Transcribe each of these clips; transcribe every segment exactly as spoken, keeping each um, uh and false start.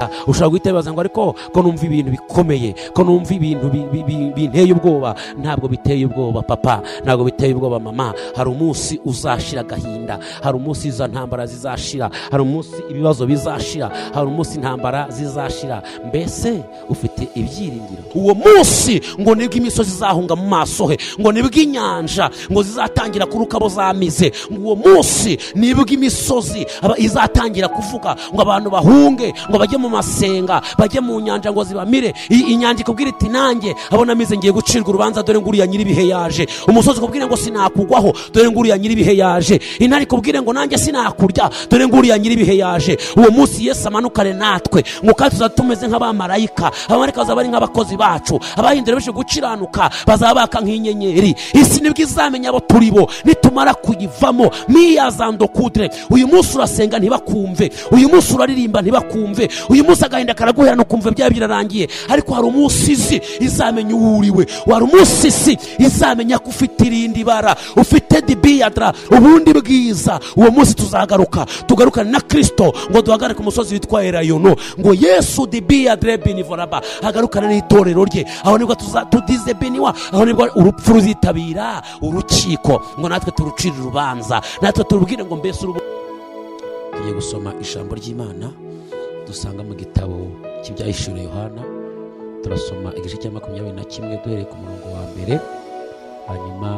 ushobora guhita wibaza ngo ariko ko numva ibintu bikomeye, ko numva ibintu binteye ubwoba. Ntabwo biteye ubwoba papa, ntabwo biteye ubwoba mama. Hari umunsi uzashira agahinda, hari umunsi izo ntambara zizashira, hari umunsi ibibazo bizashira, hari umunsi intambara zizashira. Mbese ufite ibyiringiro? Uwo munsi ngo nibwo imisozi izahunga mu maso he, ngo nibwo inyanja ngo zizatangira kuruka abo zamize. Uwo munsi nibwo imisozi izatangira kuvuga ngo abantu bahunge, ngo bajye mu masenga, bajye mu nyanja ngo zibamire. Inyanja ikubwira iti nanjye abo namize ngiye gucirwa urubanza, dore nguriya nyiribihe yaje. Umusozi ukubwire ngo sinakugwaho, dore nguriya nyiribihe yaje. Intare ikubwire ngo nanjye sinakurya, dore nguriya nyiribihe yaje. Uwo munsi Yesu amanukane natwe, ngo kandi tuzatumeze nk'abamarayika. Abamarayika bazaba ari nk'abakozi bacu, abahindura bishe gukiranuka bazaba baka nk'inyenyeri. Isi nibwo izamenya abo turi bo nitumara kuyivamo. Miyazando kudre, uyu munsi urasenga ntibakumve, uyu munsi uraririmba ntibakumve, uyu munsi agahinda karaguhera no kumva bya birarangiye. Ariko hari umunsi isi izamenya uwuriwe, wari umunsi isi izamenya ko ufite irindi bara, ufite dibiyadra, ubundi bwiza. Uwo munsi tuzagaruka, tugarukane na Kristo, ngo duhagarare ku musozi witwa Elayono, ngo Yesu dibiyadre binivoraba hagarukane n'itorero rye. Aho nibwo tudize biniwa, aho nibwo urupfu ruzitabira urukiko, ngo natwe turucire urubanza, natwe turubwire ngo mbese urubu. Tugiye gusoma ijambo ry'Imana dusanga mu gitabo cy'Ibyahishuriwe Yohana. Turasoma igice cya makumyabiri na kimwe duhereye ku murongo wa mbere, hanyuma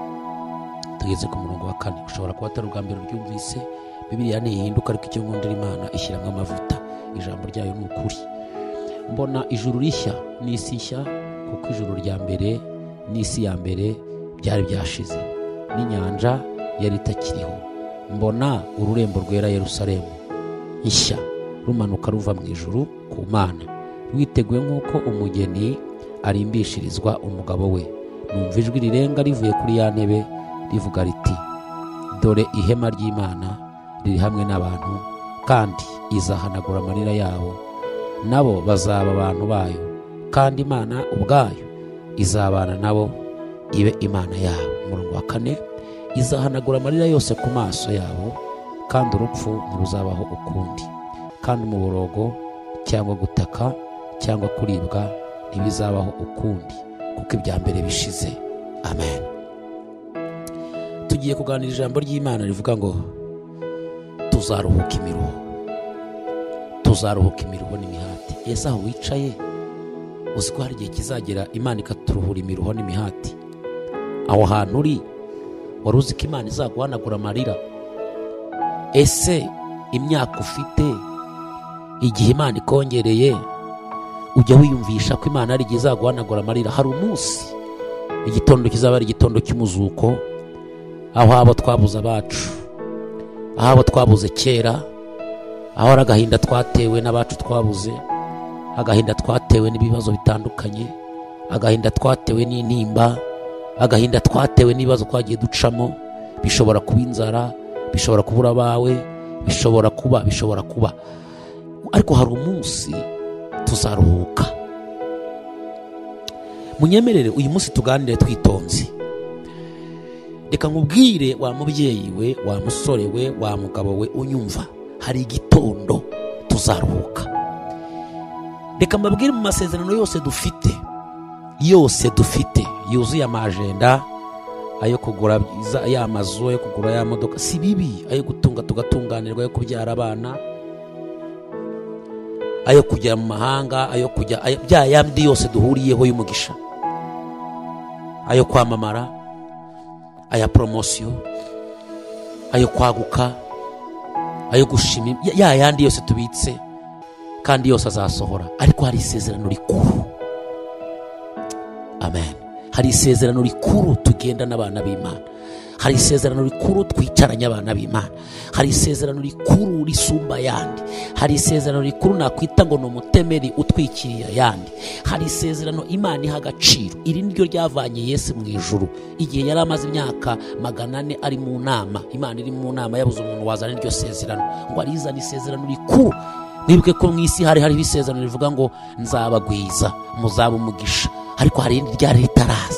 tugeze ku murongo wa kane. Ushobora kuba atari ubwa mbere uryumvise. Bibiliya ntihinduka, ariko icyo nkundira Imana ishyiramo amavuta. Ijambo ryayo ni ukuri. Mbona ijuru rishya n'isi nshya, kuko ijuru rya mbere n'isi ya mbere byari byashize, n'inyanja yari itakiriho. Mbona ururembo rwera Yerusalemu nshya rumanuka ruva mu ijuru ku Mana, rwiteguye nk'uko umugeni arimbishirizwa umugabo we. Numva ijwi rirenga rivuye kuri ya ntebe rivuga riti, dore ihema ry'Imana riri hamwe n'abantu, kandi izahanagura amarira yabo, nabo bazaba abantu bayo, kandi Imana ubwayo izabana nabo ibe Imana yabo. Umurongo wa kane, izahanagura amarira yose ku maso yabo, kandi urupfu ntiruzabaho ukundi, kandi umuborogo cyangwa gutaka cyangwa kuribwa ntibizabaho ukundi, kuko ibya mbere bishize. Amen. Tugiye kuganira ijambo ry'Imana rivuga ngo tuzaruhuka imiruho, tuzaruhuka imiruho n'imihati. Ese aho wicaye uzi ko hari igihe kizagera Imana ikaturuhura imiruho n'imihati? Aho hantu uri wari uzi ko Imana izaguhanagura amarira? Ese imyaka ufite igihe Imana ikongereye ujya wiyumvisha ko Imana ari igihe izaguhanagura amarira? Hari umunsi igitondo kizaba ari igitondo cy'umuzuko, aho abo twabuze abacu, aho abo twabuze kera, aho ari agahinda twatewe n'abacu twabuze, agahinda twatewe n'ibibazo bitandukanye, agahinda twatewe n'intimba, agahinda twatewe n'ibibazo twagiye ducamo. Bishobora kuba inzara, bishobora kubura abawe, bishobora kuba bishobora kuba ariko hari umunsi tuzaruhuka. Munyemerere uyu munsi tuganire twitonze. Reka nkubwire wa mubyeyi we, wa musore we, wa mugabo we unyumva, hari igitondo tuzaruhuka. Reka mbabwire mu masezerano yose dufite, yose dufite yuzuye amajenda, ayo kugura ya mazu, ayo kugura ya modoka, si bibi, ayo gutunga tugatunganirwa, ayo kubyara abana, ayo kujya mu mahanga, ayo kujya bya yandi yose duhuriyeho y'umugisha, ayo kwamamara, aya promosiyo, ayo kwaguka, ayo gushima, ya yandi yose tubitse, kandi yose azasohora. Ariko hari isezerano rikuru. Amen. Hari isezerano rikuru tugenda n'abana b'Imana, hari isezerano rikuru twicaranye abana b'Imana, hari isezerano rikuru risumba yandi, hari isezerano rikuru nakwita ngo n'umutemeri utwikiriye yandi, hari isezerano Imana iha agaciro. Iri niryo ryavanye Yesu mu ijuru igihe yari amaze imyaka magana ane ari mu nama. Imana iri mu nama yabuze umuntu wazana iryo sezerano, ngo arizana isezerano rikuru. Mwibuke ko mu isi hari hari isezerano rivuga ngo nzabagwiza, muzaba umugisha, ariko hari irindi ryari ritaraza.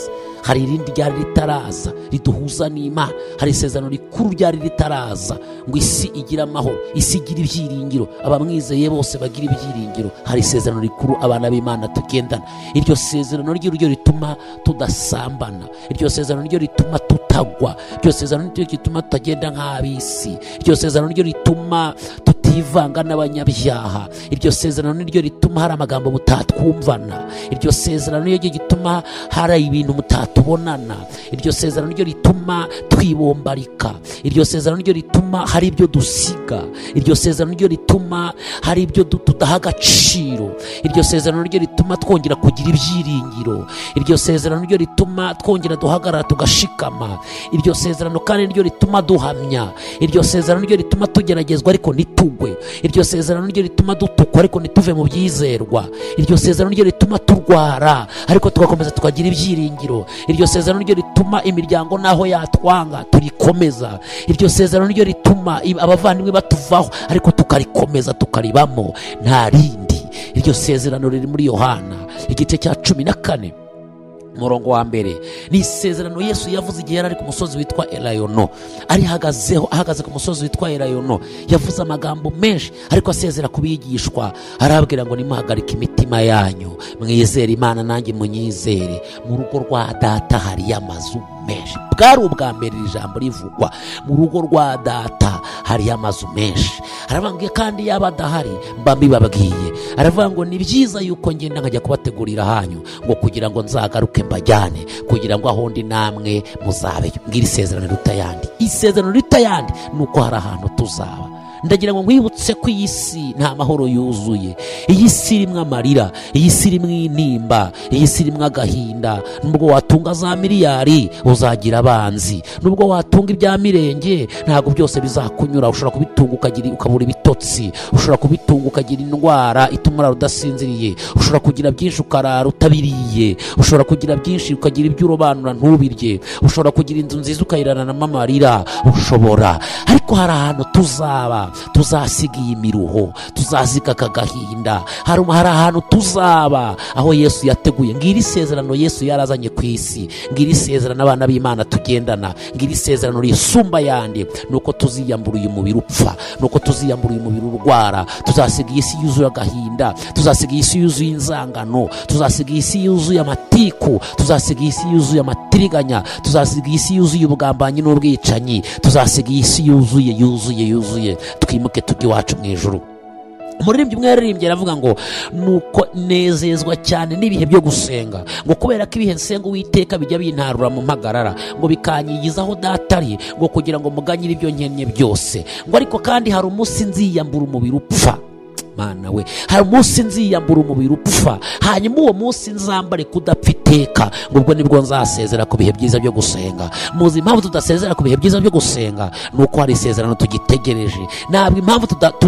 hari irindi ryari ritaraza riduhuza n'Imana, hari isezerano rikuru ryari ritaraza ngo isi igira amahoro, isi igira ibyiringiro, abamwizeye bose bagira ibyiringiro. Hari isezerano rikuru abana b'Imana tugendana. Iryo sezerano ryo ryo rituma tudasambana, iryo sezerano ryo rituma tutagwa, iryo sezerano ryo rituma tutagenda nk'ab'isi, iryo sezerano ryo rituma tutivanga n'abanyabyaha, iryo sezerano ryo rituma hari amagambo mutatwumvana, iryo sezerano ryo gituma hari ibintu mutatubonana, iryo sezerano ryo rituma twibombarika, iryo sezerano ryo rituma hari ibyo dusiga, iryo sezerano ryo rituma hari ibyo tudaha agaciro, iryo sezerano ryo rituma twongera kugira ibyiringiro, iryo sezerano ryo rituma twongera duhagarara tugashikama, iryo sezerano kandi ryo rituma duhamya, iryo sezerano ryo rituma tugeragezwa ariko ntitugwe, iryo sezerano ryo rituma dutukwa ariko ntituve mu byizerwa, iryo sezerano ryo rituma turwara ariko tugakomeza tukagira ibyiringiro, iryo sezerano ryo rituma imiryango naho yatwanga turikomeza, iryo sezerano ryo rituma abavandimwe batuvaho ariko tukarikomeza tukaribamo nta rindi. Iryo sezerano riri muri Yohana igice cya cumi na kane umurongo wa mbere. Ni isezerano Yesu yavuze igihe yari ari ku musozi witwa Elayono, ari hagazeho ahagaze ku musozi witwa Elayono, yavuze amagambo menshi ariko asezera kubigishwa, arababwira ngo nimuhagarike imitima yanyu, mwizere Imana nanjye munyizere, mu rugo rwa data hari amazu menshi. Bwari ubwa mbere iri jambo rivugwa, mu rugo rwa data hari amazu menshi. Aravuga kandi yaba adahari mba mbibabwiye, aravuga ngo ni byiza yuko ngenda nkajya kubategurira hanyu, ngo kugira ngo nzagaruke mbajyane, kugira ngo aho ndi namwe muzabeyo. Ngira isezerano riruta ayandi, isezerano riruta ayandi nuko hari ahantu tuzaba. Ndagira ngo nkwibutse ko iyi si nta mahoro yuzuye, iyi si irimo amarira, iyi si irimo intimba, iyi si irimo agahinda. Nubwo watunga za miliyari uzagira abanzi, nubwo watunga ibya mirenge ntabwo byose bizakunyura. Ushobora kubitunga ukagira ukabura ibitotsi, ushobora kubitunga ukagira indwara ituma udasinziriye, ushobora kugira byinshi ukarara utabiriye, ushobora kugira byinshi ukagira ibyo urobanura ntubirye, ushobora kugira inzu nziza ukayiranamo amarira, ushobora. Ariko hari ahantu tuzaba, tuzasiga iyi miruho, tuzasiga aka gahinda, hari ahantu tuzaba aho Yesu yateguye. Ngira isezerano Yesu yarazanye ku isi, ngira isezerano abana b'Imana tugendana, ngira isezerano risumba yandi, nuko tuziyambura uyu mubiri upfa, nuko tuziyambura uyu mubiri urwara, tuzasiga iyi si yuzuye agahinda, tuzasiga iyi si yuzuye inzangano, tuzasiga iyi si yuzuye amatiku, tuzasiga iyi si yuzuye amatiriganya, tuzasiga iyi si yuzuye ubugambanyi n'ubwicanyi, tuzasiga iyi si yuzuye yuzuye yuzuye twimuke tujye iwacu mu ijuru. Umuririmbyi umwe yaririmbye aravuga ngo nuko nezezwa cyane n'ibihe byo gusenga, ngo kubera ko ibihe nsenga Uwiteka bijya bintarura mu mpagarara, ngo bikanyigizaho datari, ngo kugira ngo muganyire ibyo nkenye byose. Ngo ariko kandi hari umunsi nziyambura umubiri upfa, Mana we, hari umunsi nziyambura umubiri upfa, hanyuma uwo munsi nzambare kudapfa iteka, ngo ubwo nibwo nzasezera ku bihe byiza byo gusenga. Muzi impamvu tudasezera ku bihe byiza byo gusenga? Nuko hari isezerano tugitegereje. Ntabwo impamvu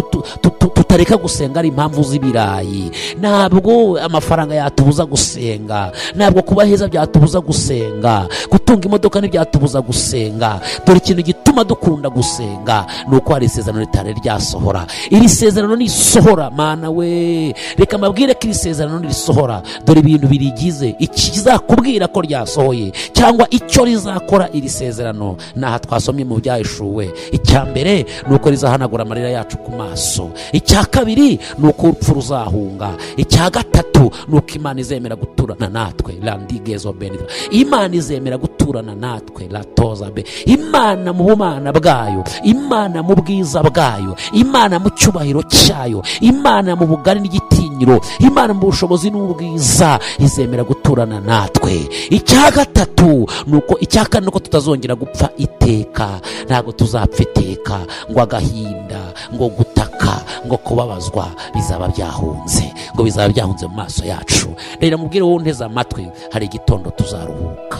tutareka gusenga ari impamvu z'ibirayi, ntabwo amafaranga yatubuza gusenga, ntabwo kuba heza byatubuza gusenga, gutunga imodoka ntibyatubuza gusenga. Dore ikintu gituma dukunda gusenga nuko hari isezerano ritari ryasohora. Iri sezerano ni sohora, Mana we, reka mbabwire ko iri sezerano risohora. Dore ibintu birigize ikizakubwira ko ryasohoye cyangwa icyo rizakora iri sezerano. Naha twasomye mu byahishuwe, icya mbere nuko rizahanagura amarira yacu ku maso, icya kabiri nuko urupfu ruzahunga, icya gatatu nuko Imana izemera guturana natwe, landigezo benedra, Imana izemera guturana natwe, latoza be, Imana mu bumana bwayo, Imana mu bwiza bwayo, Imana mu cyubahiro cyayo, Imana mu bugari n'igitinyiro, Imana mu bushobozi n'ubwiza izemera guturana natwe. Icya gatatu nuko, icya kane nuko tutazongera gupfa iteka, ntabwo tuzapfa iteka, ngo agahinda, ngo gutaka, ngo kubabazwa bizaba byahunze, ngo bizaba byahunze mu maso yacu. Rero mubwire wowe unteze amatwi, hari igitondo tuzaruhuka,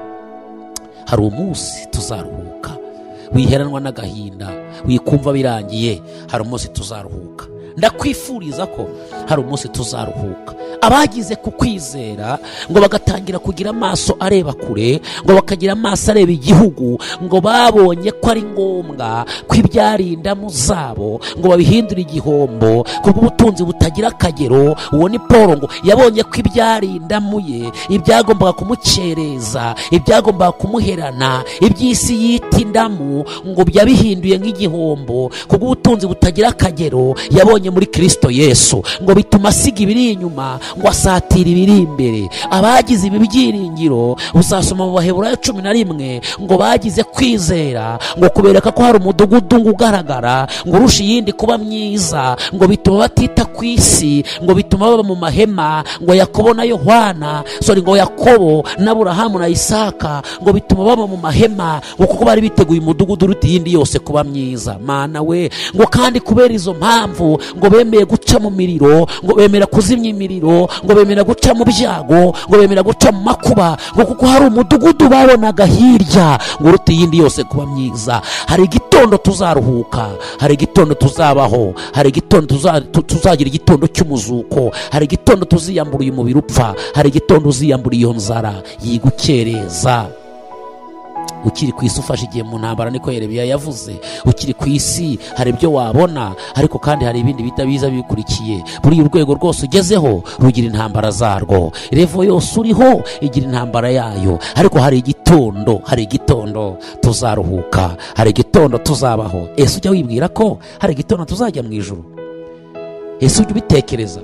hari umunsi tuzaruhuka. Wiheranwa n'agahinda, wikumva birangiye, hari umunsi tuzaruhuka. ndakwifuriza ko hari umunsi tuzaruhuka. Abagize ku kwizera ngo bagatangira kugira amaso areba kure, ngo bakagira amaso areba igihugu, ngo babonye ko ari ngombwa ko ibyarindamu zabo ngo babihindure igihombo kubw'ubutunzi butagira akagero. Uwo ni Paul, ngo yabonye ko ibyarindamu ye, ibyagombaga kumucereza, ibyagombaga kumuherana, iby'isi yita indamu, ngo byabihinduye nk'igihombo kubw'ubutunzi butagira akagero yabonye muri Kristo Yesu, ngo bituma asiga ibiri inyuma ngo asatira ibiri imbere. Abagize ibi byiringiro uzasoma mu Baheburayo cumi na rimwe ngo bagize kwizera, ngo kubereka ko hari umudugudu ngo ugaragara ngo urusha iyindi kuba myiza, ngo bituma batita ku isi, ngo bituma baba mu mahema, ngo Yakobo na Yohana sorry ngo Yakobo na Aburahamu na Isaka, ngo bituma baba mu mahema, ngo kuko bari biteguye umudugudu uruta iyindi yose kuba myiza. Mana we, ngo kandi kubera izo mpamvu ngo bemeye guca mu miriro, ngo bemera kuzimya imiriro, ngo bemera guca mu byago, ngo bemera guca mu makuba, ngo kuko hari umudugudu babonaga hirya ngo uruta iyindi yose kuba myiza. Hari igitondo tuzaruhuka, hari igitondo tuzabaho, hari igitondo tuza, tuzagira igitondo cy'umuzuko, hari igitondo tuziyambura uyu mubiri upfa, hari igitondo uziyambura iyo nzara yigukereza. Ukiri ku isi ufashe igihe mu ntambara, niko Yeremiya yavuze. Ukiri ku isi hari ibyo wabona, ariko kandi hari ibindi bita biza bikurikiye. Buri urwego rwose ugezeho rugira intambara zarwo, revo yose uriho igira intambara yayo. Ariko hari igitondo, hari igitondo tuzaruhuka, hari igitondo tuzabaho. Ese ujya wibwira ko hari igitondo tuzajya mu ijuru? Ese ujya ubitekereza?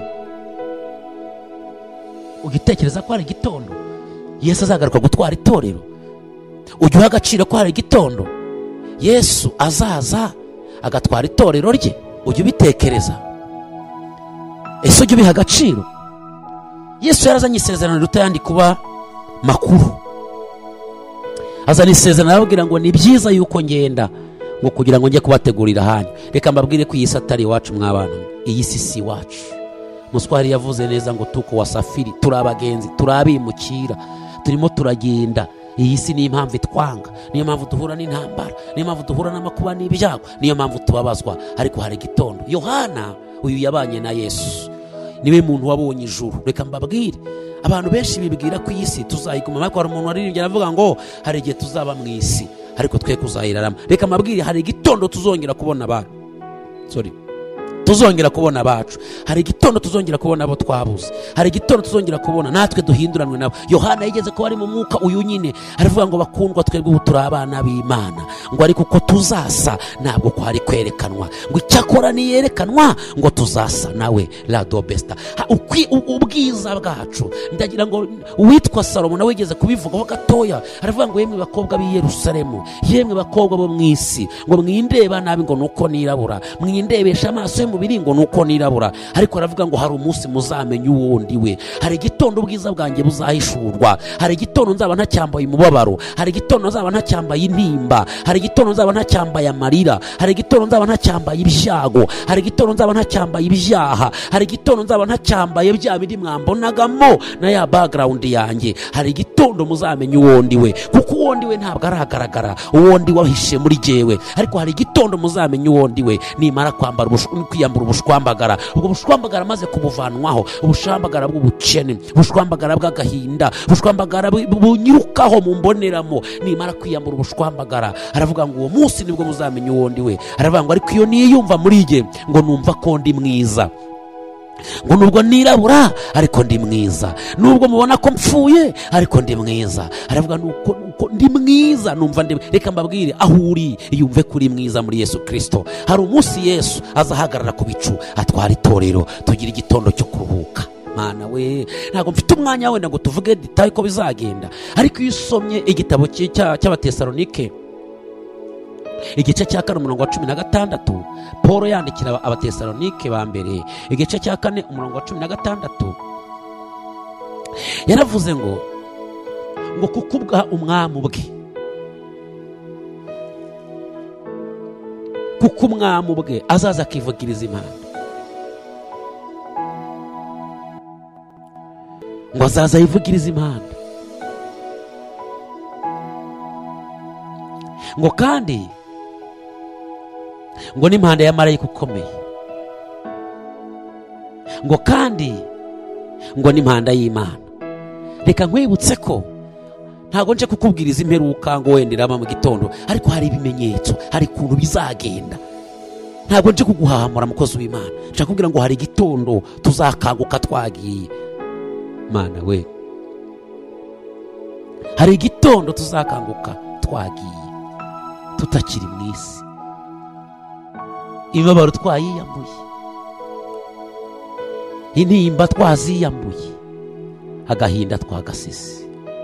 Ugitekereza ko hari igitondo Yesu azagaruka gutwara itorero? Ujya uha agaciro ko hari igitondo Yesu azaza agatwara itorero rye? Ujya ubitekereza? Ese ujya ubiha agaciro? Yesu yarazanye isezerano riruta ayandi kuba makuru. Azana isezerano arababwira ngo ni byiza yuko ngenda, ngo kugira ngo njye kubategurira ahanyu. Reka mbabwire ko iyi si atari iwacu mwabana, iyi si si iwacu. Muswari yavuze neza ngo tuko wasafiri, turi abagenzi, turi abimukira, turimo turagenda. Iyi si niyo mpamvu itwanga, niyo mpamvu duhura n'intambara, niyo mpamvu duhura n'amakuba n'ibyago, niyo mpamvu tubabazwa. Ariko hari igitondo. Yohana uyu yabanye na Yesu, niwe muntu wabonye ijuru. Reka mbabwire, abantu benshi bibwira ko iyi si tuzayiguma, ariko hari umuntu waririmbye aravuga ngo hari igihe tuzaba mu isi ariko twe kuzayirarama. Reka mbabwire, hari igitondo tuzongera kubona abantu sorry tuzongera kubona abacu, hari igitondo tuzongera kubona abo twabuze, hari igitondo tuzongera kubona natwe duhinduranwe nabo. Yohana yigeze ko ari mu mwuka uyu nyine aravuga ngo bakundwa, twebwe ubu turi abana b'Imana, ngo ariko ko tuzasa ntabwo ko hari kwerekanwa, ngo icyakora niyerekanwa ngo tuzasa nawe rado besta. Ubwiza bwacu, ndagira ngo uwitwa Salomo nawe yigeze kubivugaho gatoya, aravuga ngo yemwe bakobwa b'i Yerusalemu, yemwe bakobwa bo mu isi, ngo mwindeba nabi ngo nuko nirabura, mwindebesha amaso mu biringo nuko nirabura. Ariko aravuga ngo hari umunsi muzamenya uwo ndiwe, hari igitondo ubwiza bwanjye buzahishurwa, hari igitondo nzaba ntacyambaye umubabaro, hari igitondo nzaba ntacyambaye intimba, hari igitondo nzaba ntacyambaye amarira, hari igitondo nzaba ntacyambaye ibyago, hari igitondo nzaba ntacyambaye ibyaha, hari igitondo nzaba ntacyambaye bya bindi mwambonagamo na ya background yanjye. Hari igitondo muzamenya uwo ndiwe, kuko uwo ndiwe ntabwo aragaragara, uwo ndi wahishe muri jewe. Ariko hari igitondo muzamenya uwo ndiwe nimara kwambara kwiyambura ubushwambagara. Ubwo bushwambagara maze kubuvanwaho, ubushwambagara bw'ubukene, ubushwambagara bw'agahinda, ubushwambagara bunyirukaho mu mboneramo, nimara kwiyambura ubushwambagara. Aravuga ngo uwo munsi nibwo muzamenya uwo ndiwe. Aravuga ngo ariko iyo niyumva muri jye, ngo numva ko ndi mwiza, ngo nubwo nirabura ariko ndi mwiza, nubwo mubona ko mpfuye ariko ndi mwiza. Aravuga nuko nuko ndi mwiza, numva ndi. Reka mbabwire, aho uri yumve kuri mwiza muri Yesu Kristo. Hari umunsi Yesu azahagarara ku bicu atwara itorero, tugira igitondo cyo kuruhuka. Mana we, ntabwo mfite umwanya wenda ngo tuvuge detail ko bizagenda, ariko iyo usomye igitabo cy'Abatesalonike igice cya kane umurongo wa cumi na gatandatu, Paul yandikira Abatesalonike ba mbere igice cya kane umurongo wa cumi na gatandatu, yaravuze ngo ngo kukubwa umwami bwe, kuko umwami bwe azaza akivugiriza impanda, ngo azaza yivugiriza impanda, ngo kandi ngo n'impanda ya marayika ukomeye, ngo kandi ngo n'impanda y'Imana. Reka nkwibutse ko ntago nje kukubwiriza imperuka ngo wenda iraba mu gitondo, ariko hari ibimenyetso, hari kuntu bizagenda. Ntago nje kuguhahamura mukozi w'Imana, nshaka kubwira ngo hari igitondo tuzakanguka twagiye. Mana we, hari igitondo tuzakanguka twagiye tutakiri mu isi, imibabaro twayiyambuye, intimba twaziyambuye, agahinda twagasize.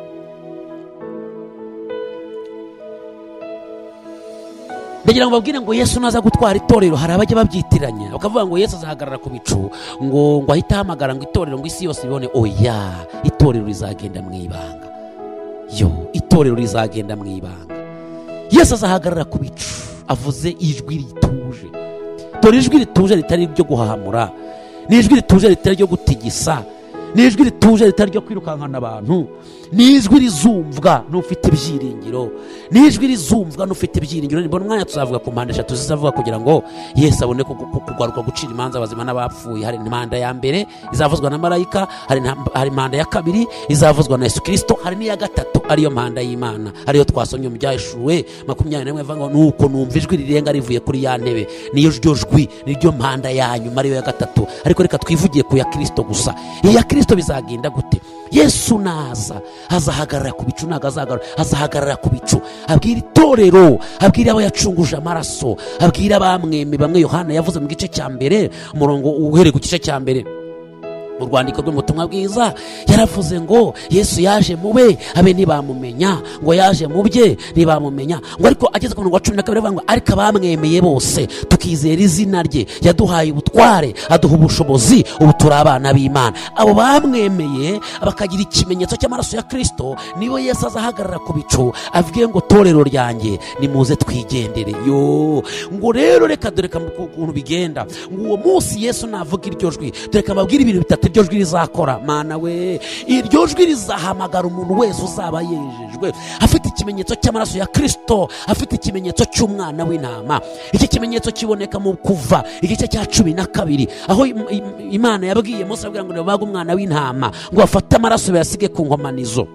Ndagira ngo babwire ngo Yesu naza gutwara itorero, hari abajya babyitiranya bakavuga ngo Yesu azahagarara ku bicu ngo ngo ahita hamagara ngo itorero ngo isi yose ibone. Oya, itorero rizagenda mu ibanga. Yo, itorero rizagenda mu ibanga. Yesu azahagarara ku bicu avuze ijwi rituje. Dore ijwi rituje ritari ryo guhahamura, ni ijwi rituje ritari ryo gutigisa, ni ijwi rituje ritari ryo kwirukankana abantu, ni ijwi rizumvwa n'ufite ibyiringiro, ni ijwi rizumvwa n'ufite ibyiringiro. Nibona umwanya tuzavuga ku mpande eshatu zizavuga kugira ngo Yesu abone kugaruka gucira imanza abazima n'abapfuye. Hari impanda ya mbere izavuzwa na marayika, hari hari impanda ya kabiri izavuzwa na Yesu Kristo, hari n'iya gatatu ariyo mpanda y'Imana, ariyo twasomye mu Byahishuwe makumyabiri n'imwe ivuga ngo nuko numva ijwi rirenga rivuye kuri ya ntebe. Niyo ryo jwi, niryo mpanda yanyuma ariyo ya gatatu. Ariko reka twivugiye ku ya Kristo gusa. Iya Kristo bizagenda gute? Yesu naza azahagarara ku bicu, ntago azahagarara, azahagarara ku bicu abwira itorero, abwira abo yacunguje amaraso, abwira abamweme. Bamwe Yohana yavuze mu gice cya mbere, umurongo uhereye ku gice cya mbere mu rwandiko rw'ubutumwa bwiza, yaravuze ngo Yesu yaje mube abe ntibamumenya, ngo yaje mu bye ntibamumenya, ngo ariko ageze ku murongo wa cumi na kabiri avuga ngo ariko abamwemeye bose tukizera izina rye yaduhaye ubutware, aduha ubushobozi, ubu turi abana b'Imana. Abo bamwemeye bakagira ikimenyetso cy'amaraso ya Kristo, nibo Yesu azahagarara ku bicu avuge ngo torero ryanjye nimuze twigendere. Yo, ngo rero reka dore ukuntu bigenda, ngo uwo munsi Yesu navuga iryo jwi, dore kamabwira ibintu bitatu iryo jwi rizakora. Mana we, iryo jwi rizahamagara umuntu wese uzaba yejejwe afite ikimenyetso cy'amaraso ya Kristo, afite ikimenyetso cy'umwana w'intama. Iki kimenyetso kiboneka mu Kuva igice cya cumi na kabiri, aho Imana yabwiye Mose abwira ngo nibaga umwana w'intama ngo bafate amaraso bayasige ku nkomanizo,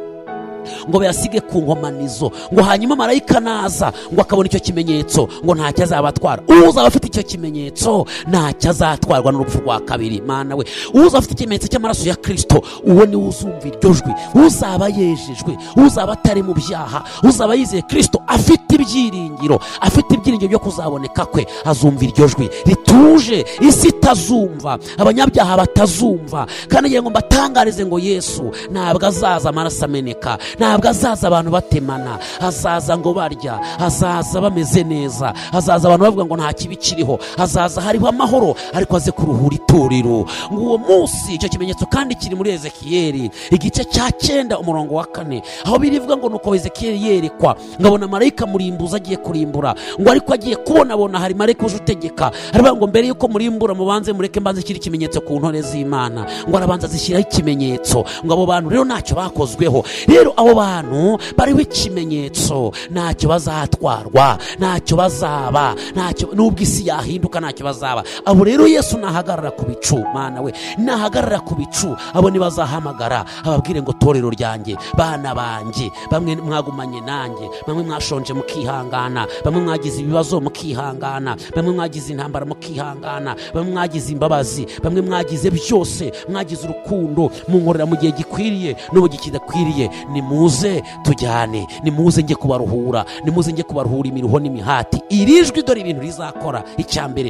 ngo bayasige ku nkomanizo, ngo hanyuma marayika naza ngo akabona icyo kimenyetso ngo ntacyo azabatwara. Uzaba afite icyo kimenyetso ntacyo azatwarwa n'urupfu rwa kabiri. Mana we, uzaba afite ikimenyetso cy'amaraso ya Kristo, uwo ni uzumva iryo jwi, uzaba yejejwe, uzaba atari mu byaha, uzaba yizeye Kristo, afite ibyiringiro, afite ibyiringiro byo kuzaboneka kwe, azumva iryo jwi rituje isi itazumva, abanyabyaha batazumva. Kandi ngira ngo mbatangarize ngo Yesu ntabwo azaza amaraso ameneka, ntabwo azaza abantu batemana, azaza ngo barya, azaza bameze neza, azaza abantu bavuga ngo nta kibi kiriho, azaza hariho amahoro, ariko aze kuruhura itorero. Ngo uwo munsi icyo kimenyetso kandi kiri muri Ezekiyeli igice cya cyenda umurongo wa kane, aho birivuga ngo nuko Ezekiyeli yerekwa ngabona marayika murimbuza agiye kurimbura, ngo ariko agiye kubonabona hari marayika uje utegeka, aravuga ngo mbere yuko murimbura mubanze mureke mbanze kiri ikimenyetso ku ntore z'Imana, ngo arabanza zishyiraho ikimenyetso. Ngo abo bantu rero ntacyo bakozweho, rero abo bantu bariho ikimenyetso, ntacyo bazatwarwa, ntacyo bazaba, ntacyo nubwo isi yahinduka ntacyo bazaba. Abo rero Yesu nahagarara ku bicu, Mana we, nahagarara ku bicu, abo nibazahamagara ababwire ngo torero ryanjye, bana banjye, bamwe mwagumanye nanjye, bamwe mwashonje mukihangana, bamwe mwagize ibibazo mukihangana, bamwe mwagize intambara mukihangana, bamwe mwagize imbabazi, bamwe mwagize byose, mwagize urukundo, munkorera mu gihe gikwiriye no mu gihe kidakwiriye. Nimuze tujyane, nimuze njye kubaruhura, nimuze njye kubaruhura imiruho n'imihati. Iri jwi dore ibintu rizakora. Icya mbere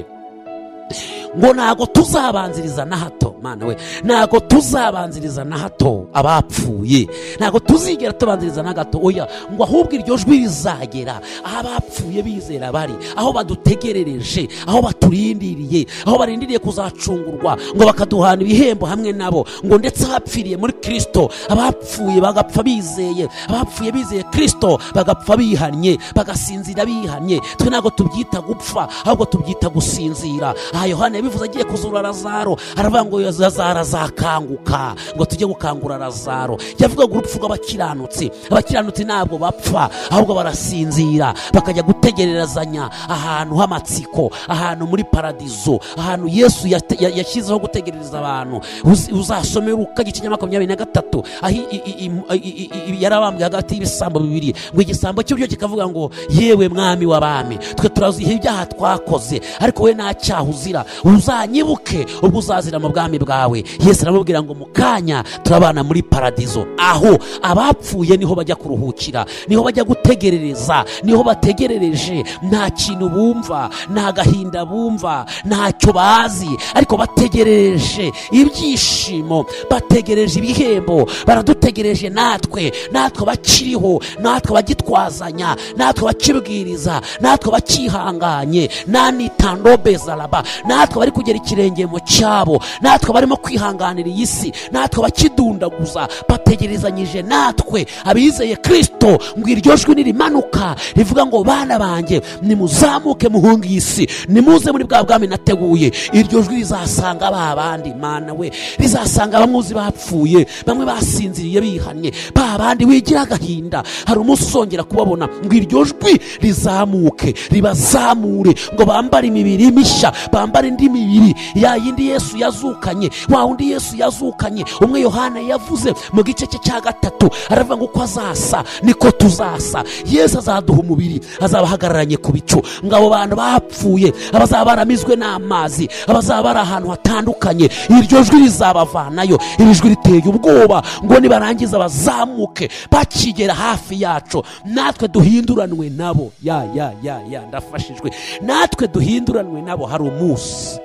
ngo ntago tuzabanziriza na hato, Mana we, ntago tuzabanziriza na hato abapfuye, ntago tuzigera tubanziriza na gato. Oya, ngo ahubwo iryo jwi rizagera aho abapfuye bizera bari, aho badutegerereje, aho baturindiriye, aho barindiriye kuzacungurwa, ngo bakaduhana ibihembo hamwe nabo. Ngo ndetse abapfiriye muri Kristo, abapfuye bagapfa bizeye, abapfuye bizeye Kristo bagapfa bihannye, bagasinzira bihannye. Twe ntago tubyita gupfa, ahubwo tubyita gusinzira. Aha Yohana yabivuze agiye kuzura Lazaro, aravuga ngo Lazaro azakanguka, ngo tujye gukangura Lazaro. Yavugaga urupfu rw'abakiranutsi. Abakiranutsi ntabwo bapfa, ahubwo barasinzira bakajya gutegererezanya ahantu h'amatsiko, ahantu muri paradizo, ahantu Yesu yashyizeho gutegerereza abantu. Uzasome Luka igice cya makumyabiri na gatatu, aho yarabambwe hagati y'ibisambo bibiri, ngo igisambo cy'uburyo kikavuga ngo yewe mwami w'abami, twe turaziha ibyaha twakoze, ariko we nta cyaha uzira, uzanyibuke ubwo uzazira mu bwami bwawe. Yesu aramubwira ngo mu kanya turabana muri paradizo, aho abapfuye niho bajya kuruhukira, niho bajya gutegerereza, niho bategerereje. Nta kintu bumva, nta gahinda bumva, ntacyo bazi, ariko bategerereje ibyishimo, bategereje ibihembo. Baradutegereje natwe, natwe bakiriho, natwe bagitwazanya, natwe bakibwiriza, natwe bakihanganye, nani tandobe zalaba, natwe bari kugera ikirenge mu cyabo, natwe barimo kwihanganira iyi si, natwe bakidundaguza. Bategerezanyije natwe abizeye Kristo, ngo iryo jwi nirimanuka rivuga ngo bana banjye nimuzamuke muhunge iyi si, nimuze muri bwa bwami nateguye. Iryo jwi rizasanga ba bandi, Mana we, rizasanga bamwe bapfuye, bamwe basinziriye bihanye, ba bandi wigira agahinda. Hari umunsi uzongera kubabona, ngo iryo jwi rizamuke ribazamure, ngo bambare imibiri mishya, bambare indi mibiri ya yindi Yesu yazukanye, wa undi Yesu yazukanye. Umwe Yohana yavuze mu gice cye cya gatatu, aravuga ngo uko azasa niko tuzasa. Yesu azaduha umubiri, azabahagararanye ku bicu, ngo abo bantu bapfuye, abazaba baramizwe n'amazi, abazaba bari ahantu hatandukanye, iryo jwi rizabavanayo. Iri jwi riteye ubwoba, ngo nibarangiza bazamuke, bakigera hafi yacu, natwe duhinduranwe nabo. ya ya ya ya ndafashijwe, natwe duhinduranwe nabo. Hari umunsi,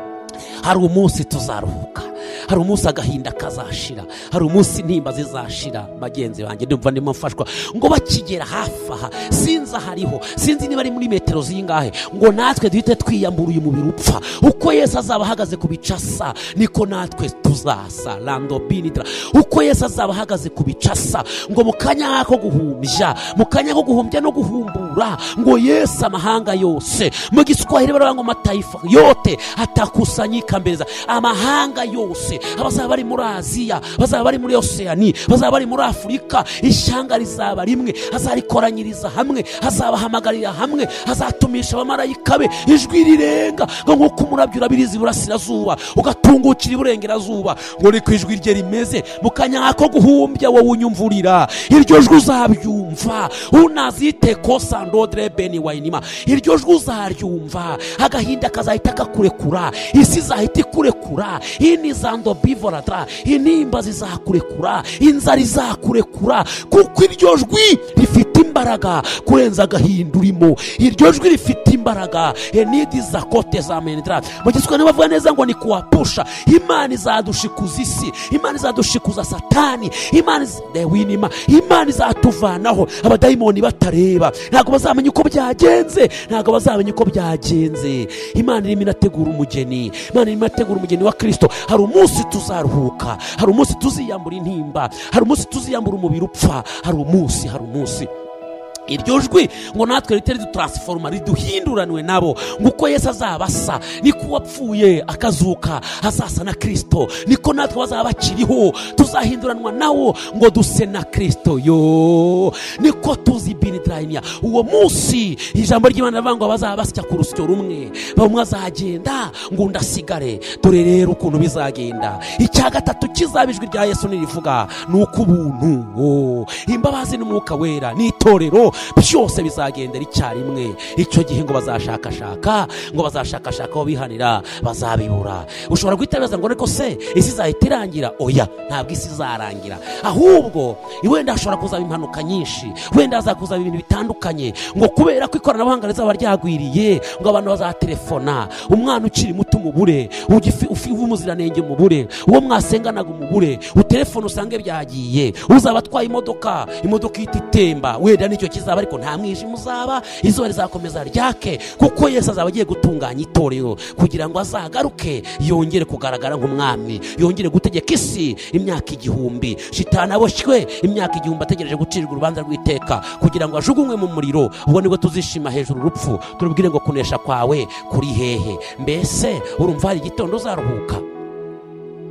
hari umunsi tuzaruhuka, hari umunsi agahinda kazashira, hari umunsi intimba zizashira. Bagenzi banjye, ndumva ndimo mfashwa, ngo bakigera hafi aha, sinzi ahariho, sinzi niba ari muri metero zingahe, ngo natwe duhite twiyambura uyu mubiri upfa. Uko Yesu azaba ahagaze ku bicasa, niko natwe tuzasa. Lando binitra, uko Yesu azaba ahagaze ku bicasa, ngo mu kanya ko guhumbya, mu kanya ko guhumbya no guhumbura, ngo Yesu amahanga yose, mu Giswahili baravuga ngo mataifa yote atakusanyika mbele za amahanga yose, abazaba bari muri Aziya, bazaba bari muri Oceania, bazaba bari muri Afurika, ishyanga rizaba rimwe, azarikoranyiriza hamwe, azabahamagarira hamwe, azatumisha abamarayika be, ijwi rirenga ngo nkuko umurabyo urabiriza iburasirazuba ugatungukira iburengerazuba, ngo ni ku ijwi rye rimeze. Mu kanya ko guhumbya wowe unyumvurira, iryo jwi uzabyumva. Unazite kosa ndodre beni wainima, iryo jwi uzaryumva, agahinda kazahita kakurekura, isi zahita ikurekura, ini zando bivoratra, inimba zizakurekura, inzara izakurekura, kuko iryo jwi rifite imbaraga kurenza agahinda urimo. Iryo jwi rifite imbaraga, enidi zakote za menedra. Mu Giswahili bavuga neza ngo ni kuwapusha. Imana izadushikuza isi, Imana izadushikuza Satani, Imana winima, Imana izatuvanaho abadayimoni batareba. Ntabwo bazamenya uko byagenze, ntabwo bazamenya uko byagenze. Imana irimo inategura umugeni, Imana irimo inategura umugeni wa Kristo. Hari umunsi tuzaruhuka, hari umunsi tuziyambura intimba, hari umunsi tuziyambura umubiri upfa, hari umunsi, hari umunsi iryo jwi ngo natwe ritari dutransforma, riduhinduranwe nabo. Nguko Yesu azabasa, niko wapfuye akazuka azasa na Kristo, niko natwe bazaba bakiriho tuzahinduranwa nawo, ngo duse na Kristo. Yo niko tuzibinidrainia uwo munsi. Ijambo ry'Imana rivuga ngo bazaba basya ku rusyo rumwe, bamwe azagenda ngo ndasigare. Dore rero ukuntu bizagenda. Icya gatatu kizabijwi rya Yesu nirivuga, nuko ubuntu, oh, imbabazi n'umwuka wera n'itorero byose bizagendera icyarimwe. Icyo gihe ngo bazashakashaka, ngo bazashakashaka aho bihanira, bazabibura. Ushobora guhita ngo ariko se isi izahita irangira? Oya, ntabwo isi izarangira, ahubwo wenda hashobora kuzaba impanuka nyinshi, wenda hazakuzaba ibintu bitandukanye, ngo kubera ko ikoranabuhanga rizaba ryagwiriye, ngo abantu bazatelefona, umwana ukiri muto umubure, umuziranenge umubure, uwo mwasenganaga umubure, utelefone usange byagiye, uzaba atwaye imodoka, imodoka ihita itemba, wenda nicyo kizaba, ariko nta mwijima uzaba, izuba rizakomeza ryake, kuko Yesu azaba agiye gutunganya itorero kugira ngo azagaruke yongere kugaragara nk'umwami, yongere gutegeka isi imyaka igihumbi. Shitani aboshywe imyaka igihumbi ategereje gucirwa urubanza rw'iteka kugira ngo ajugunywe mu muriro. Ubwo nibwo tuzishima hejuru urupfu, turubwire ngo kunesha kwawe kuri hehe. Mbese urumva hari igitondo uzaruhuka?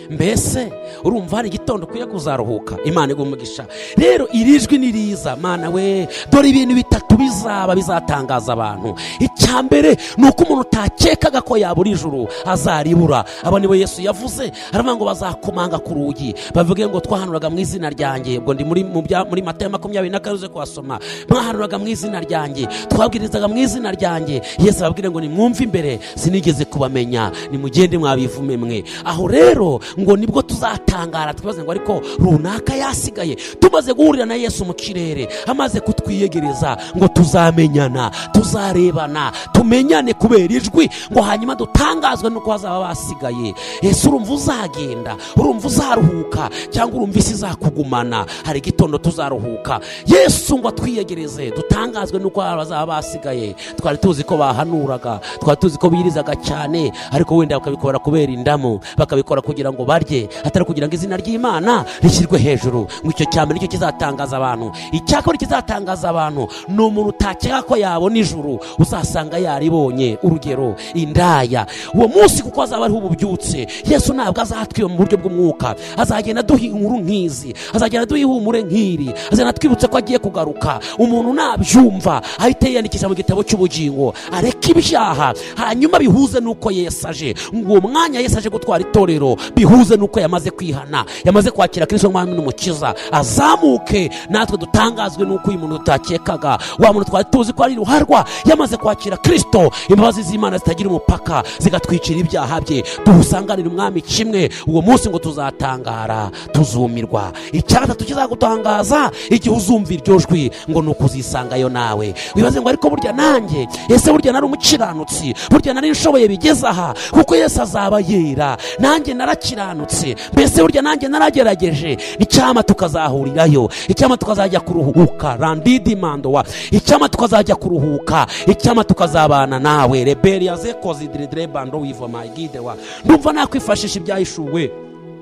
mbese urumva hari igitondo ukwiye kuzaruhuka? Imana igumugisha. Rero iri jwi ni riza, mana we, dore ibintu bitatu bizaba bizatangaza abantu. Icya mbere ni uko umuntu utakekaga ko yabura ijuru azaribura. Abo nibo Yesu yavuze, aravuga ngo bazakomanga ku rugi bavuge ngo twahanuraga mu izina ryanjye. Ubwo ndi muri muri Matayo makumyabiri na kane kuhasoma, mwahanuraga mu izina ryanjye, twabwirizaga mu izina ryanjye. Yesu ababwira ngo nimwumve imbere, sinigeze kubamenya, nimugende mwabivume mwe. Aho rero ngo nibwo tuzatangara twibaze ngo ariko runaka yasigaye. Tumaze guhurira na Yesu mu kirere, amaze kutwiyegereza, ngo tuzamenyana, tuzarebana, tumenyane kubera ijwi, ngo hanyuma dutangazwe nuko hazaba basigaye. Yesu urumva uzagenda, urumva uzaruhuka, cyangwa urumva isi izakugumana? Hari igitondo tuzaruhuka. Yesu ngo twiyegereze, dutangazwe nuko hazaba basigaye. Twari tuzi ko bahanuraga, twari tuzi ko birizaga cyane, ariko wenda bakabikora kubera indamu, bakabikora kugira ngo barye, atari kugira ngo izina ry'Imana rishyirwe hejuru. Ngo icyo cyambere nicyo kizatangaza abantu. Icyakora kizatangaza abantu ni umuntu utakeka ko yabona ijuru, uzasanga yaribonye. Urugero, indaya. Uwo munsi kuko azaba ariho ububyutse, Yesu ntabwo azatwiba mu buryo bw'umwuka, azagenda duha inkuru nk'izi, azagenda duha ihumure nk'iri, azagenda twibutse ko agiye kugaruka. Umuntu nabyumva ahite yiyandikisha mu gitabo cy'ubugingo, areka ibyaha, hanyuma bihuze nuko Yesu aje. Ngo uwo mwanya Yesu aje gutwara itorero bihuze nuko yamaze kwihana, yamaze kwakira Kristo nk'umwami n'umukiza, azamuke natwe dutangazwe nuko uyu muntu utakekaga, wa muntu twari tuzi ko ari ruharwa, yamaze kwakira Kristo. Imbabazi z'Imana zitagira umupaka zigatwicira ibyaha bye, dusanganira umwami kimwe. Uwo munsi ngo tuzatangara, tuzumirwa. Icyagatatu kizagutangaza igihe uzumva iryo jwi, ngo nuko uzisangayo nawe. Wibaze ngo ariko burya nanjye, ese burya nari umukiranutsi, burya nari nshoboye bigeze aha, kuko Yesu azaba yera, nanjye narakiranutse, mbese burya nanjye naragerageje. Icyama tukazahurirayo, icyama tukazajya kuruhuka, randidi mandowa, icyama tukazajya kuruhuka, icyama tukazabana nawe. Rebellion zekozi dire bando wivo magide wa. Ndumva nakwifashisha ibyahishuwe,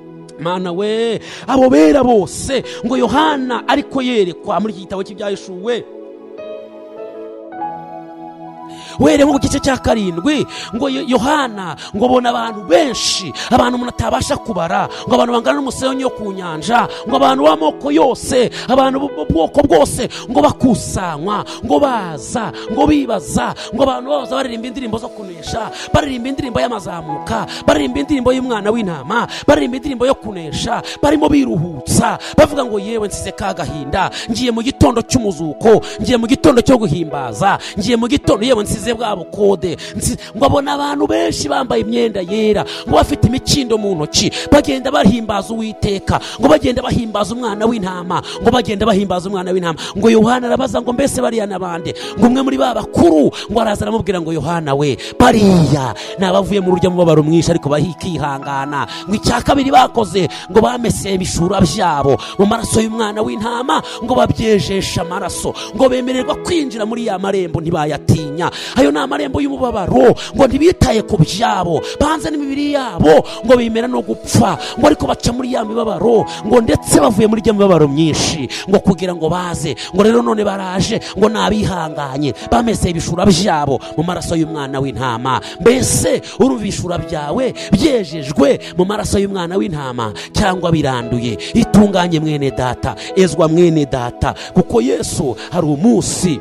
mana we. Abo bera bose ngo Yohana ariko yerekwa muri iki gitabo cy'ibyahishuwe, were mu gice cya karindwi, ngo Yohana ngo bona abantu benshi, abantu umuntu atabasha kubara, ngo abantu bangana n'umusenyi wo ku nyanja, ngo abantu b'amoko yose, abantu bwoko bwose, ngo bakusanywa, ngo baza, ngo bibaza, ngo abantu baza baririmba indirimbo zo kunesha, baririmba indirimbo y'amazamuka, baririmba indirimbo y'umwana w'intama, baririmba indirimbo yo kunesha, barimo biruhutsa, bavuga ngo yewe nsize ka gahinda, ngiye mu gitondo cy'umuzuko, ngiye mu gitondo cyo guhimbaza, ngiye mu gitondo yewe nsize bwabo kode. Ngo abona abantu benshi bambaye imyenda yera, ngo bafite imikindo mu ntoki, bagenda bahimbaza Uwiteka, ngo bagenda bahimbaza umwana w'intama, ngo bagenda bahimbaza umwana w'intama. Ngo Yohana arabaza ngo mbese bariya nabande? Ngo umwe muri ba bakuru ngo araza aramubwira ngo Yohana we, bariya nabavuye mu rujya mubabaro mwinshi ariko bahikihangana. Ngo icya kabiri bakoze, ngo bameseye ibishura byabo mu maraso y'umwana w'intama, ngo babyejesha amaraso, ngo bemererwa kwinjira muri ya marembo ntibayatinya. Ayo ni amarembo y'umubabaro, ngo ntibitaye ku byabo, banze n'imibiri yabo, ngo bimera no gupfa, ngo ariko baca muri ya mibabaro, ngo ndetse bavuye muri ya mibabaro myinshi, ngo kugira ngo baze, ngo rero none baraje, ngo nabihanganye, bameseye ibishura byabo mu maraso y'umwana w'intama. Mbese urumva ibishura byawe byejejwe mu maraso y'umwana w'intama, cyangwa biranduye? Itunganye mwene data, ezwa mwene data, kuko Yesu hari umunsi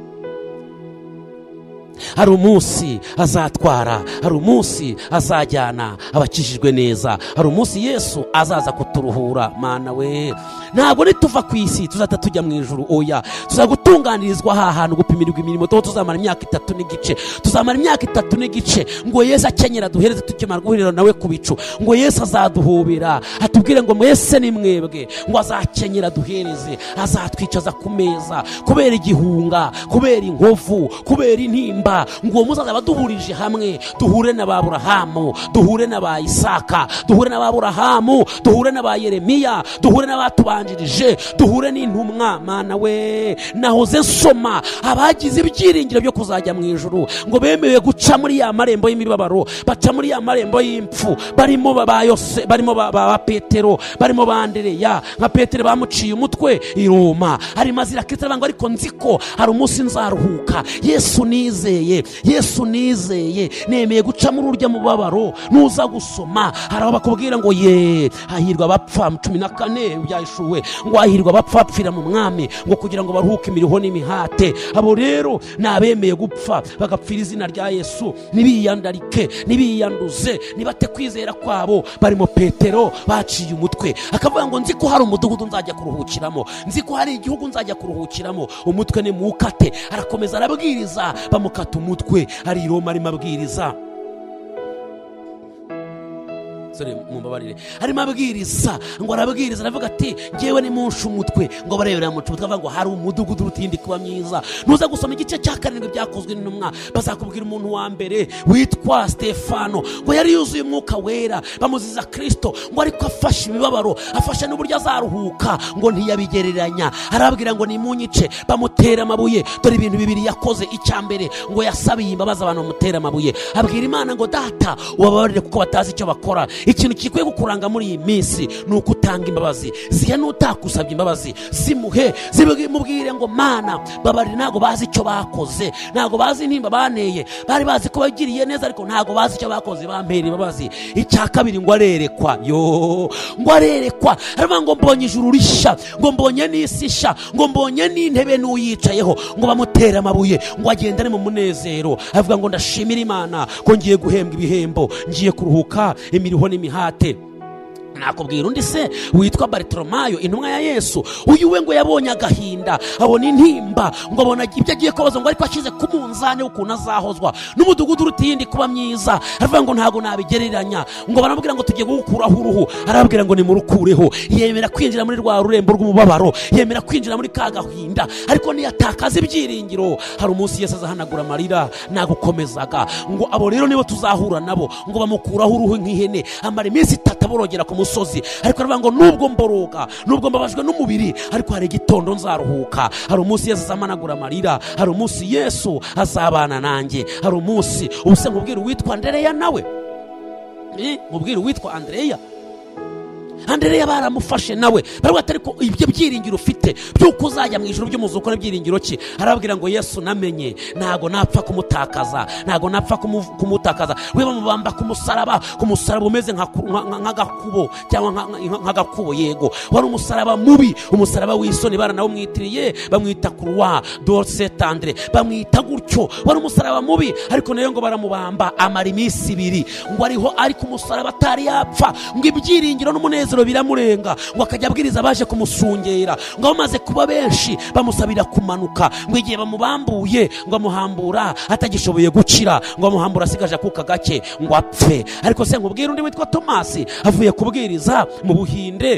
hari umunsi azatwara, hari umunsi azajyana abakijijwe neza, hari umunsi Yesu azaza kuturuhura. Mana we, ntabwo nituva ku isi tuzata tujya mu ijuru, oya, tuzagutunganirizwa aha hantu gupimirwa imirimo. Tuho tuzamara imyaka itatu n'igice, tuzamara imyaka itatu n'igice, ngo Yesu akenyera duhereze tukimara guhurira nawe ku bicu, ngo Yesu azaduhobera atubwire ngo mwese ni mwebwe, ngo azakenyera duhereze, azatwicaza ku meza, kubera igihunga, kubera inkovu, kubera intimba. Ngo uwo muzaza baduhurije hamwe, duhure na Aburahamu, duhure na ba Isaka, duhure na Aburahamu, duhure na ba Yeremiya, duhure n'abatubanjirije, duhure n'intumwa. Mana we, nahoze nsoma abagize ibyiringiro byo kuzajya mu ijuru, ngo bemewe guca muri ya marembo y'imibabaro, baca muri ya marembo y'impfu, barimo ba Yose, barimo ba Petero, barimo ba Andereya. Nka Petero bamuciye umutwe i Roma, ari mazira Kristo, ngo ariko nziko hari umunsi nzaruhuka. Yesu nize nizeye, Yesu nizeye, nemeye guca muri urya mubabaro. Nuza gusoma hari abakubwira ngo ye hahirwa abapfa cumi na kane byashuwe ngo hahirwa abapfa bapfira mu mwami ngo kugira ngo baruhuke imiriho n'imihate. Abo rero nabemeye gupfa bagapfira izina rya Yesu, nibiyandarike nibiyanduze nibate kwizera kwabo. Barimo Petero baciye umutwe akavuga ngo nzi ko hari umudugudu nzajya kuruhukiramo, nzi ko hari igihugu nzajya kuruhukiramo. Umutwe ni mukate. Arakomeza arabwiriza bamukata umutwe. Ari i Roma arimo abwiriza, sorry mumbabarire, arimo abwiriza ngo arabwiriza aravuga ati ngewe ni munsha umutwe ngo barebera mu mutwe avuga ngo hari umudugudu rutindi kuba myiza. Nuza gusoma igice cya karindwi byakozwe n'intumwa bazakubwira umuntu wa mbere witwa Stefano ngo yari yuzuye umwuka wera, bamuziza Kristo ngo ariko afashe imibabaro, afashe n'uburyo azaruhuka ngo ntiyabigereranya. Arababwira ngo nimunyice, bamutera amabuye. Dore ibintu bibiri yakoze. Icya mbere ngo yasabiye imbabazi abantu bamutera amabuye, abwira Imana ngo data ubabarire kuko batazi icyo bakora. Ikintu kikwiye gukuranga muri iyi minsi ni uko utanga imbabazi. Zihe n'utakusabye imbabazi zimuhe, zimubwire ngo Mana babarire, ntago bazi icyo bakoze, ntago bazi nimba baneye, bari bazi ko bagiriye neza ariko ntago bazi icyo bakoze, bampera imbabazi. Icya kabiri ngo arerekwa, yo ngo arerekwa, aravuga ngo mbonye ijuru rishya, ngo mbonye n'isi ishya, ngo mbonye n'intebe n'uyicayeho, ngo bamutera amabuye ngo agendane mu munezero. Avuga ngo ndashimira Imana ko ngiye guhembwa ibihembo, ngiye kuruhuka imiriho n'imihate. Nakubwira undi se witwa Bartolomayo intumwa ya Yesu. Uyu we ngo yabonye agahinda, abona intimba, ngo abona ibyo agiye kubaza ngo ariko ashize ku munzane ukuntu azahozwa n'umudugudu rutindi kuba myiza. Aravuga ngo ntago nabigereranya, ngo baramubwira ngo tugiye gukuraho uruhu. Arababwira ngo nimurukureho. Yemera kwinjira muri rwa rurembo rw'umubabaro, yemera kwinjira muri ka gahinda, ariko niyatakaza ibyiringiro. Hari umunsi Yesu azahanagura amarira nagukomezaga. Ngo abo rero nibo tuzahura nabo, ngo bamukuraho uruhu nk'ihene, amara iminsi itatu aborogera ku musozi. Ariko aravuga ngo nubwo mboroga, nubwo mbabajwe n'umubiri, ariko hari igitondo nzaruhuka. Hari umunsi Yesu azamanagura amarira, hari umunsi Yesu azabana nanjye, hari umunsi ubuse nkubwira uwitwa Andereya nawe eh nkubwira uwitwa Andereya Andereya baramufashe nawe baravuga ariko ibyo byiringiro ufite byuko uzajya mu ijuru by'umuzuko n'ibyiringiro ki. Arababwira ngo Yesu namenye ntago napfa kumutakaza, ntago napfa kumutakaza. We bamubamba ku musaraba, ku musaraba umeze nk'agakubo cyangwa nk'agakubo. Yego wari umusaraba mubi, umusaraba w'isoni, baranawo mwitiriye bamwita Croix d'Orse Tendre, bamwita gutyo. Wari umusaraba mubi ariko nayo ngo baramubamba amara iminsi ibiri ngo ariho ari ku musaraba atari yapfa. Ngo ibyiringiro n'umunezero biramurenga, ngo akajya abwiriza abaje kumusungera. Ngo bamaze kuba benshi bamusabira kumanuka, ngo igihe bamubambuye ngo amuhambura atagishoboye gukira, ngo amuhambura asigaje akuka gake ngo apfe. Ariko se nkubwira undi witwa Tomasi avuye kubwiriza mu Buhinde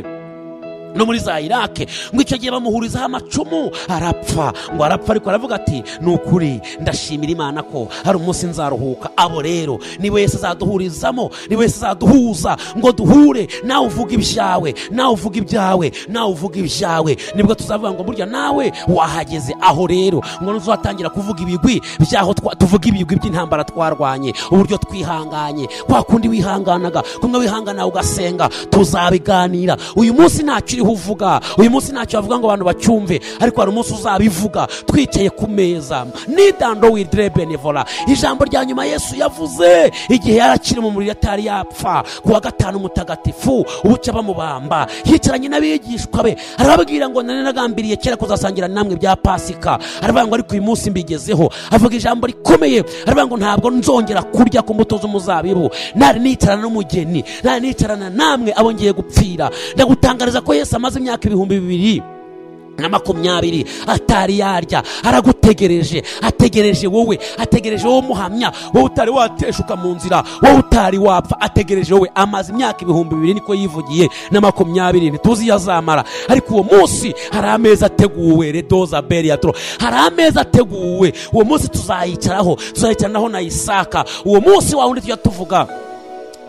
no muri za Irake, ngo icyo gihe bamuhurizaho amacumu arapfa. Ngo arapfa ariko aravuga ati nukuri ndashimira Imana ko hari umunsi nzaruhuka. Abo rero ni wese azaduhurizamo, ni wese azaduhuza ngo duhure. Nawe uvuga ibyawe, nawe uvuga ibyawe, nawe uvuga ibyawe, nibwo tuzavuga ngo burya nawe wahageze. Aho rero ngo nuzatangira kuvuga ibigwi byaho, tuvuga ibigwi by'intambara twarwanye, uburyo twihanganye, kwa kundi wihanganaga, kumwe wihangana ugasenga. Tuzabiganira. Uyu munsi ntacyo uvuga, uyu munsi ntacyo bavuga ngo abantu bacyumve, ariko hari umunsi uzabivuga twicaye ku meza. Nidando widre benevola, ijambo rya nyuma Yesu yavuze igihe yarakiri mu muriro atari yapfa ku wa gatanu mutagatifu ubuca bamubamba, yicaranye n'abigishwa be. Arababwira ngo nane nagambiriye kera kuzasangira namwe bya Pasika. Aravuga ngo ariko uyu munsi mbigezeho. Avuga ijambo rikomeye, aravuga ngo ntabwo nzongera kurya ku mbuto z'umuzabibu, nari nicarana n'umugeni, nari nicarana namwe abo ngiye gupfira. Ndagutangariza ko Yesu amaze imyaka ibihumbi bibiri na makumyabiri atari yarya. Aragutegereje, ategereje wowe, ategereje wowe muhamya, wowe utari wateshuka mu nzira, wowe utari wapfa. Ategereje wowe. Amaze imyaka ibihumbi bibiri niko yivugiye na makumyabiri, ntituzi yazamara. Ariko uwo munsi hari ameza ateguwe, redoza beriatro, hari ameza ateguwe. Uwo munsi tuzayicaraho, tuzayicaranaho na Isaka. Uwo munsi wa wundi tujya tuvuga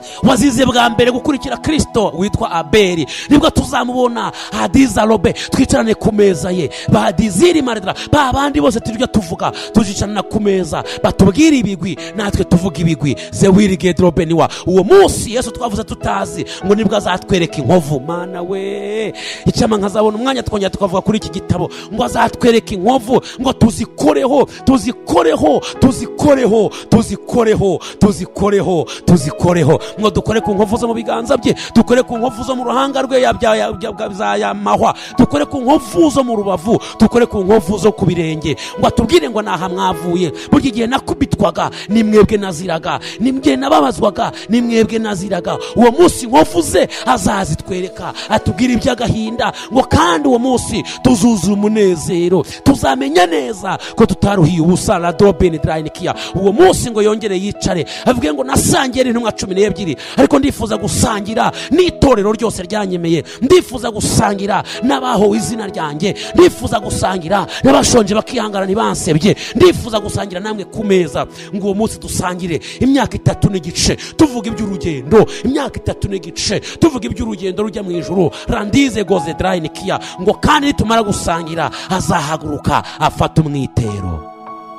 wazize bwa mbere gukurikira Kristo witwa Abeli, nibwo tuzamubona Hadiza Robe twicarane ku meza ye, ba Diziri Maredra, ba bandi bose tujya tuvuga tujicarana ku meza batubwira ibigwi natwe tuvuga ibigwi. Zewiri Gedrobe niwa uwo munsi Yesu twavuze tutazi ngo nibwo azatwereka inkovu. Mana we, icyama nkazabona umwanya twongera tukavuga kuri iki gitabo ngo azatwereka inkovu, ngo tuzikoreho tuzikoreho tuzikoreho tuzikoreho tuzikoreho tuzikoreho, ngo dukore ku nkovu zo mu biganza bye, dukore ku nkovu zo mu ruhanga rwe ya mahwa, dukore ku nkovu zo mu rubavu, dukore ku nkovu zo ku birenge, ngo atubwire ngo naha mwavuye. Burya igihe nakubitwaga ni mwebwe naziraga, ni mwe nababazwaga ni mwebwe naziraga. Uwo munsi nkovu ze azazitwereka, atubwire iby'agahinda, ngo kandi uwo munsi tuzuzura umunezero, tuzamenya neza ko tutaruhiye ubusa. La Droben Drainikia uwo munsi ngo yongere yicare avuge ngo nasangiye n'intumwa cumi n'ebyiri, ariko ndifuza gusangira n'itorero ryose ryanyemeye, ndifuza gusangira n'abaho izina ryanjye, ndifuza gusangira n'abashonje bakihangana ntibansebye, ndifuza gusangira namwe ku meza. Ngo uwo munsi dusangire imyaka itatu n'igice tuvuga iby'urugendo, imyaka itatu n'igice tuvuga iby'urugendo rujya mu ijuru. Randize Goze Drainikia ngo kandi nitumara gusangira azahaguruka afata umwitero.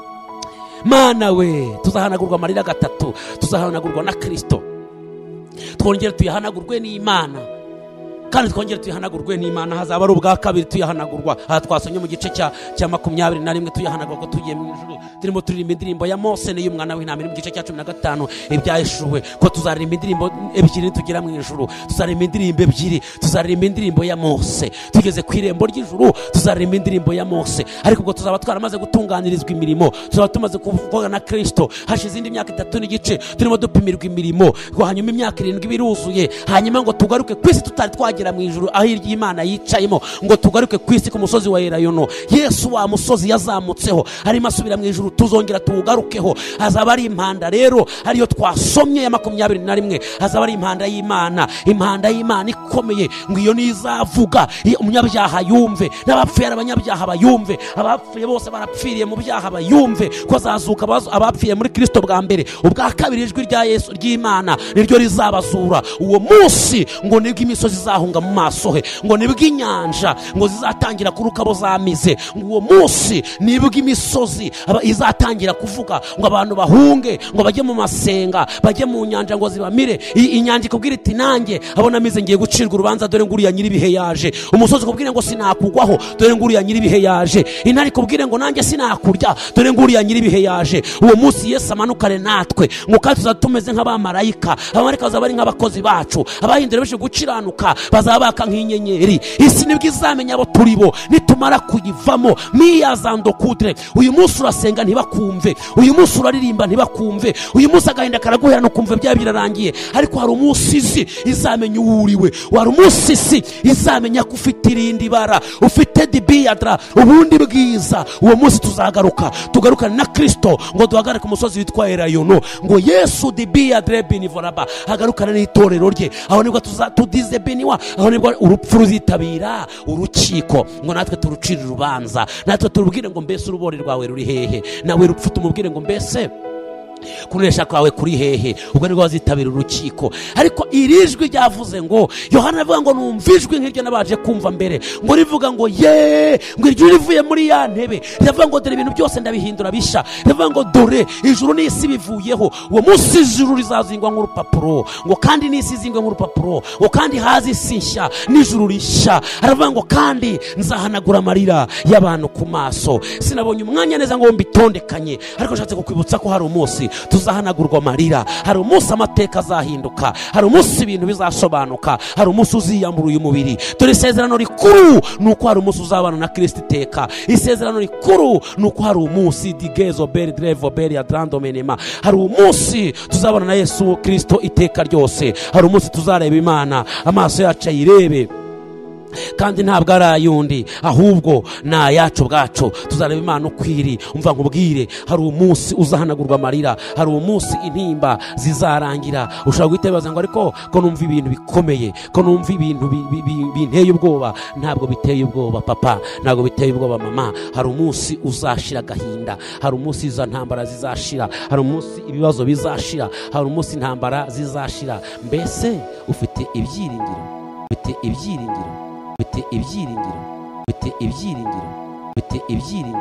Mana we, tuzahanagurwa amarira gatatu, tuzahanagurwa na Kristo, twongere tuyahanagurwe n'Imana, kandi twongere tuyahanagurwe n'Imana. Hazaba ari ubwa kabiri tuyahanagurwa. Aha twasomye mu gice cya cya makumyabiri na rimwe tuyahanagurwa ko tugiye mu ijuru, turimo turirimba indirimbo ya Mose n'iy'umwana w'intama mu gice cya cumi na gatanu ibyaheshuwe, ko tuzaririmba indirimbo ebyiri tugera mu ijuru, tuzaririmba indirimbo ebyiri, tuzaririmba indirimbo ya Mose tugeze ku irembo ry'ijuru, tuzaririmba indirimbo ya Mose. Ariko ubwo tuzaba twaramaze gutunganirizwa imirimo, tuzaba tumaze kuvuga na Kristo hashize indi myaka itatu n'igice turimo dupimirwa imirimo, hanyuma imyaka irindwi biruzuye, hanyuma ngo tugaruke kwisi tutari twagera mu ijuru aho Imana yicayemo, ngo tugaruke kwisi ku musozi wa Elayono. Yesu wa musozi yazamutseho arimo asubira mu ijuru, tuzongera tugarukeho. Hazaba ari impanda rero ariyo twasomye ya makumyabiri na rimwe, hazaba ari impanda y'Imana, impanda y'Imana ikomeye, ngo iyo nizavuga umunyabyaha yumve, n'abapfuye abanyabyaha bayumve, abapfuye bose barapfiriye mu byaha bayumve ko azazuka abapfuye muri Kristo bwa mbere, ubwa kabiri ijwi rya Yesu ry'Imana niryo rizabazura. Uwo munsi ngo nibwo imisozi izahunga mu maso he, ngo nibwo inyanja ngo zizatangira kuruka bo zamize, ngo uwo munsi nibwo imisozi izatangira kuvuga, ngo abantu bahunge, ngo bajye mu masenga, bajye mu nyanja ngo zibamire. Inyanja ikubwira iti nanjye abona mize ngiye gucirwa urubanza, dore nguriya nyiribihe yaje. Umusozi ukubwire ngo sinakugwaho, dore nguriya nyiribihe yaje. Intare ikubwire ngo nanjye sinakurya, dore nguriya nyiribihe yaje. Uwo munsi Yesu amanukare natwe, ngo kandi tuzatumeze nk'abamarayika, abamarayika bazaba ari nk'abakozi bacu, abahindura bishe gukiranuka bazaba baka nk'inyenyeri. Isi nibwo izamenya abo turibo nitumara kuyivamo. Miyazando kudre, uyu munsi urasenga ntibakumve, uyu munsi uraririmba ntibakumve, uyu munsi agahinda karaguhera no kumva bya birarangiye, ariko hari umunsi isi izamenya uwuriwe, hari umunsi isi izamenya ko ufite irindi bara, ufite dibiyadra ubundi bwiza. Uwo munsi tuzagaruka, tugarukana na Kristo, ngo duhagarare ku musozi witwa Elayono, ngo Yesu dibiyadre binivoraba hagarukana n'itorero rye. Aho nibwo tudize biniwa, aho nibwo urupfu ruzitabira urukiko, ngo natwe turucira urubanza, natwe turubwire ngo mbese urubori rwawe ruri hehe, nawe rupfu tumubwire ngo mbese kunesha kwawe kuri hehe. Ubwo nibwo bazitabira urukiko. Ariko irijwi ryavuze ngo, Yohana avuga ngo numva ijwi nk'iryo nabaje kumva mbere, ngo rivuga ngo ye, ngo iryo rivuye muri ya ntebe, rivuga ngo dore ibintu byose ndabihindura bisha, rivuga ngo dore ijuru n'isi bivuyeho. Uwo munsi ijuru rizazingwa nk'urupapuro, ngo kandi n'isi izingwe nk'urupapuro, ngo kandi hazi isi nshya n'ijuru rishya. Aravuga ngo kandi nzahanagura amarira y'abantu ku maso. Sinabonye umwanya neza ngo mbitondekanye, ariko nshatse kukwibutsa ko hari umunsi tuzahanagurwa amarira, hari umunsi amateka azahinduka, hari umunsi ibintu bizasobanuka, hari umunsi uziyambura uyu mubiri. Dore isezerano rikuru nuko hari umunsi uzabana na Kristo iteka. Isezerano rikuru nuko hari umunsi digezo beri drevo beri ya drandomenema, hari umunsi tuzabana na Yesu Kristo iteka ryose, hari umunsi tuzareba Imana amaso yacu ayirebe. kandi ntabwo ari ayundi ahubwo ni ayacu bwacu. Tuzareba Imana ukwiri. Umva nkubwire, hari umunsi uzahanagurwa amarira, hari umunsi intimba zizarangira. Ushobora guhita wibaza ngo ariko ko numva ibintu bikomeye, ko numva ibintu bi- bi- bi- binteye ubwoba. Ntabwo biteye ubwoba papa, ntabwo biteye ubwoba mama. Hari umunsi uzashira agahinda, hari umunsi izo ntambara zizashira, hari umunsi ibibazo bizashira, hari umunsi intambara zizashira. Mbese ufite ibyiringiro, ufite ibyiringiro, ufite ibyiringiro, ufite ibyiringiro, ufite ibyiringiro.